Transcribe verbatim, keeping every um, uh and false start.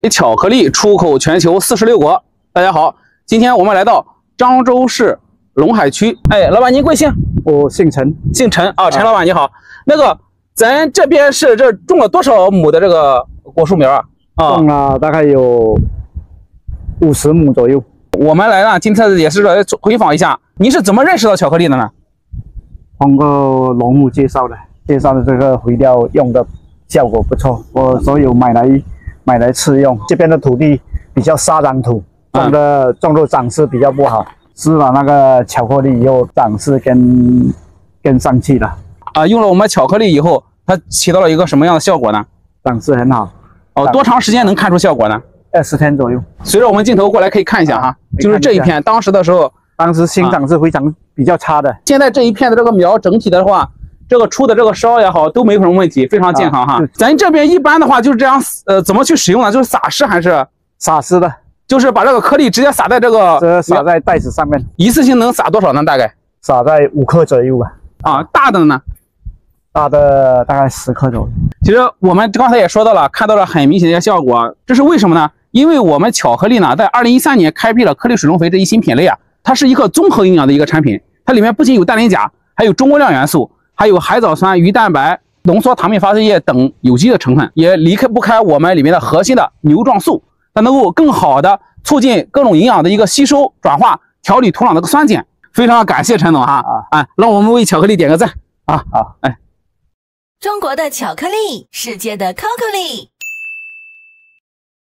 巧克力出口全球四十六国。大家好，今天我们来到漳州市陇海区。哎，老板您贵姓？ 我姓陈， 姓陈啊，陈老板你好。那个，咱这边是这种了多少亩的这个果树苗啊？啊， 种了大概有五十亩左右。 我们来呢，今天也是来回访一下，您是怎么认识到巧克力的呢？ 通过农户介绍的，介绍的这个肥料用的效果不错，我所有买来买来试用。这边的土地比较沙壤土，种的种的长势比较不好，施了那个巧克力以后，长势跟跟上去了。 啊，用了我们巧克力以后，它起到了一个什么样的效果呢？ 长势很好。 哦，多长时间能看出效果呢？ 二十天左右。 随着我们镜头过来可以看一下哈，就是这一片，当时的时候， 当时sinh长是非常比较差的。 现在这一片的这个苗整体的话，这个出的这个梢也好，都没什么问题，非常健康哈。咱这边一般的话就是这样，呃，怎么去使用呢？就是撒施还是撒施的？就是把这个颗粒直接撒在这个， 这撒在袋子上面。 一次性能撒多少呢？大概撒在五克左右吧。 啊，大的呢？ 大的大概十克左右。 其实我们刚才也说到了，看到了很明显的一些效果，这是为什么呢？因为我们巧克力呢，在二零一三年开辟了颗粒水溶肥这一新品类啊，它是一个综合营养的一个产品，它里面不仅有氮磷钾，还有中微量元素，还有海藻酸、鱼蛋白、浓缩糖蜜发酵液等有机的成分，也离开不开我们里面的核心的牛状素，它能够更好的促进各种营养的一个吸收、转化，调理土壤的个酸碱。非常感谢陈总哈，啊，哎，让我们为巧克力点个赞啊， 好， 哎。 中国的巧克力，世界的 Cocoly。